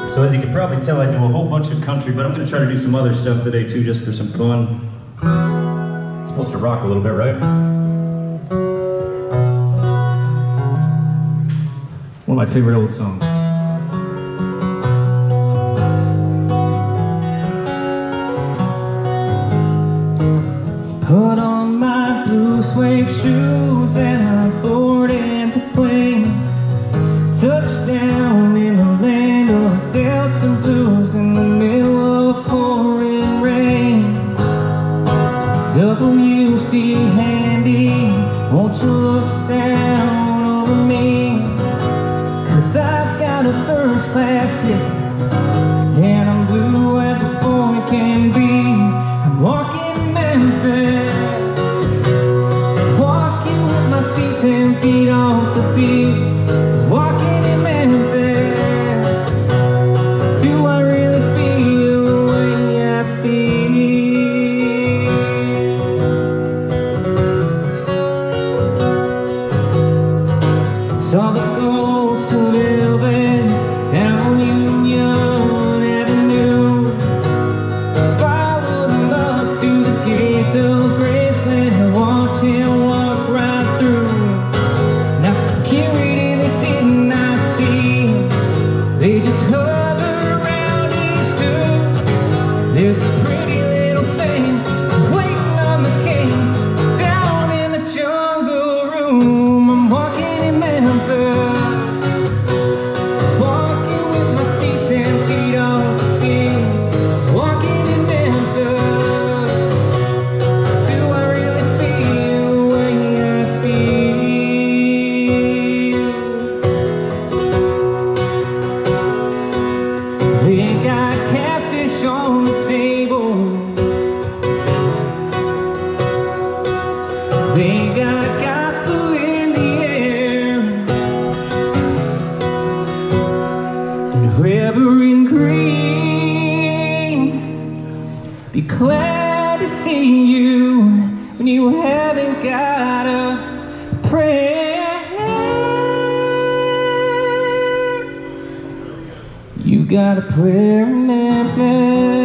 So as you can probably tell, I do a whole bunch of country, but I'm going to try to do some other stuff today too, just for some fun. It's supposed to rock a little bit, right? One of my favorite old songs. Put on my blue suede shoes and I boarded the plane. Touchdown in the land of Delta blues in the middle of pouring rain. WC handy, won't you look down over me? 'Cause I've got a first class ticket and I'm blue as a boy can be. I'm walking Memphis, walking with my feet 10 feet off the beat. Walking in Memphis, do I really feel the way I feel? Saw the ghost of Elvis down Union Avenue. Followed him up to the gates of Graceland and watched him walk right through. Now security, they did not see him. They just hover around his tomb. There's a pretty little thing waiting on the king down in the jungle room. I'm walking in Memphis, walking with my feet 10 feet off the beat. Walking in Memphis, do I really feel the way I feel? They got catfish on the table. They got gospel in the air. And Reverend Green, be glad to see you when you haven't got a prayer. You got a prayer in Memphis.